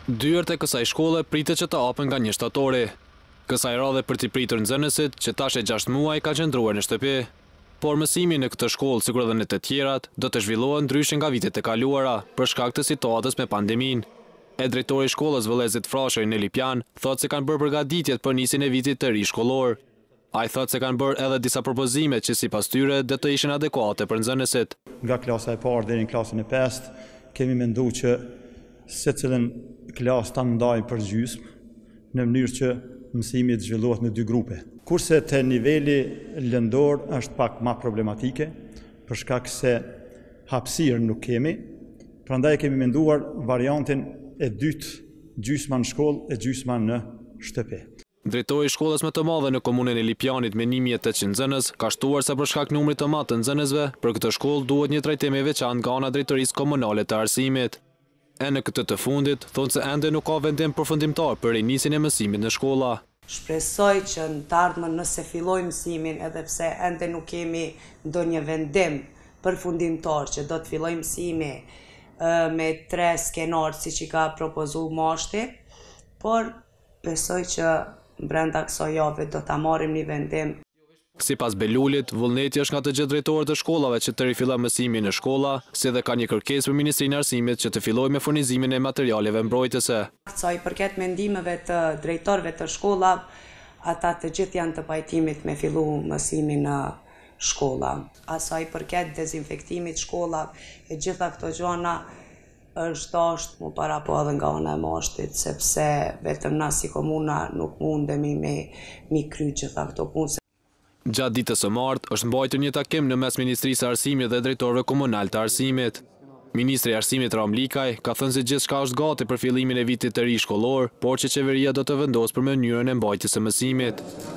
Dyert e kësaj shkolle pritet që të hapen nga 1 shtatori. Kësaj radhe për t'i pritur nxënësit që tash e 6 muaj ka qëndruar në shtëpi. Por mësimi në këtë shkollë, sikur edhe në të tjerat, do të zhvillohen ndryshe nga vitet e kaluara për shkak të situatës me pandeminë. E drejtori i shkollës vëllezrit Frashëri në Lipjan thotë se kanë bërë përgatitjet për nisjen e vitit të ri shkollor. Ai thotë se kanë bërë edhe disa propozime që sipas tyre do të ishin adekuate për nxënësit. Nga klasa e parë deri në klasën e 5 kemi menduar që secilën klasë ta ndajmë për gjysmë në mënyrë që mësimi të zhvillohet në 2 grupe. Kurse te niveli lëndor është pak më problematike për shkak se hapësirë nuk kemi, prandaj kemi menduar variantin e dytë, gjysma në shkollë e gjysma në shtëpi. Drejtori i shkollës më të madhe në komunën e Lipjanit me 1800 nxënës ka shtuar se për shkak numrit të madh të nxënësve, për këtë shkollë duhet një trajtim i veçantë nga ana e drejtorisë komunale të arsimit. E në këtë të fundit, thonë se ende nuk ka vendim përfundimtar për rinisjen e mësimit në shkolla. Shpresoj që në të ardhmen nëse filloj mësimin, edhe pse ende nuk kemi ndonjë vendim përfundimtar që do të filloj mësimi me 3 skenarë siç i ka propozuar mashti, por besoj që brenda kësaj jave do ta marrim një vendim. Sipas Belulit, vullneti është nga të gjithë drejtorët e shkollave që të rifillojë mësimin në shkolla, si dhe ka një kërkesë për Ministrinë e Arsimit që të fillojë me furnizimin e materialeve mbrojtëse. Sa i përket mendimeve të drejtorëve të shkollave, ata të gjithë janë të pajtimit me fillu mësimin në shkolla. Sa i përket dezinfektimit shkollave e gjitha këto gjëra është dashur mu para po edhe nga ana e mashtit, sepse vetëm na si komuna nuk mundemi me kry gjitha këto punë. Gjatë ditës së martë është mbajtur një takim në mes Ministrisë së Arsimit dhe drejtorëve komunal të arsimit. Ministri i Arsimit Ram Likaj ka thënë se gjithçka është gati për fillimin e vitit të ri shkollor, por që qeveria do të vendosë për mënyrën e mbajtjes së mësimit.